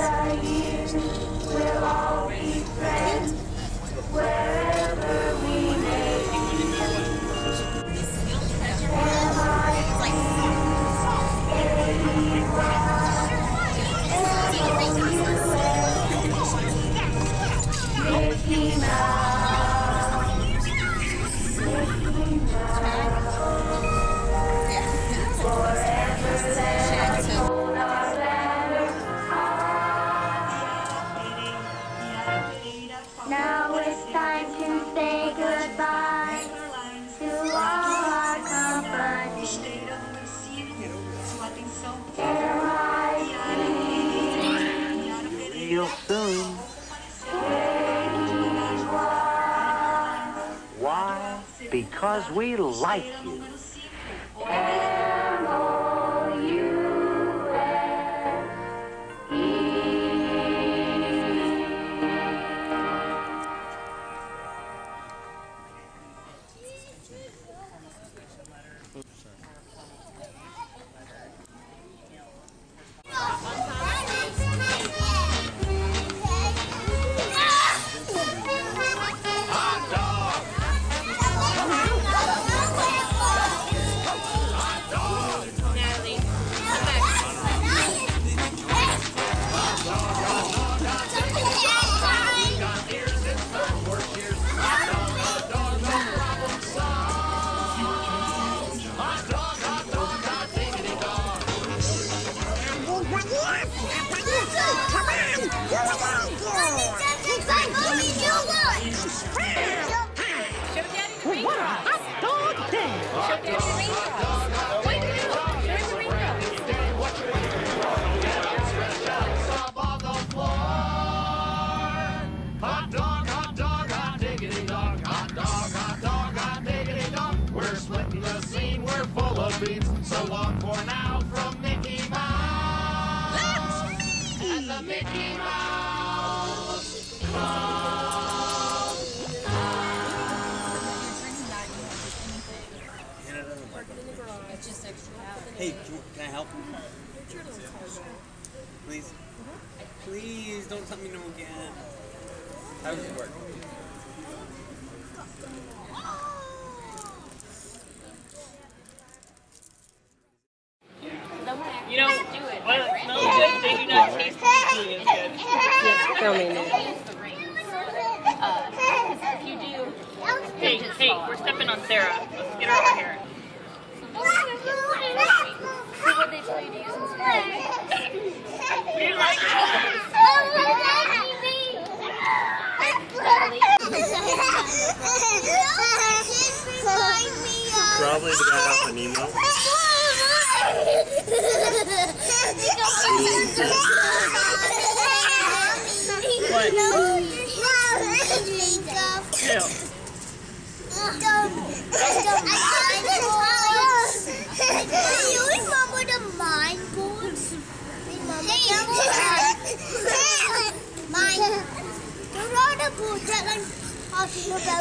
the years, we'll all be friends, wherever we may be. Mickey Mouse, Mickey Mouse, forever let's hold our banner high. Now it's time to say goodbye to all our company. Real soon. Why? Because we like you. What a hot dog day! Show Daddy the raindrops. Wait a minute. Show the raindrops. Hot dog, hot diggity dog. Hot dog, hot diggity dog. We're splitting the scene, we're full of beans. So long for now from Mickey Mouse. That's me! And the Mickey Mouse Hey, can I help? Please? Please, don't tell me no again. How does it work? You know, while it smells good, they do not taste equally as good. Filming it. If you do... Hey, we're stepping on Sarah. Let's get her over here. So what they tell you to use in school? We like Probably the guy off of Nemo. What? Chill. You remember the mine boards? Mine. There are the boards that I'm talking about.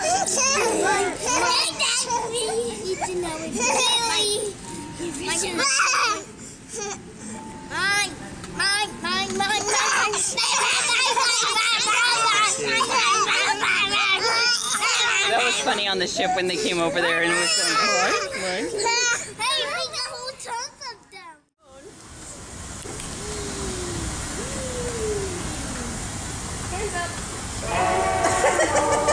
That was funny on the ship when they came over there and it was going, what? Hey, we got whole tons of them. Hands up.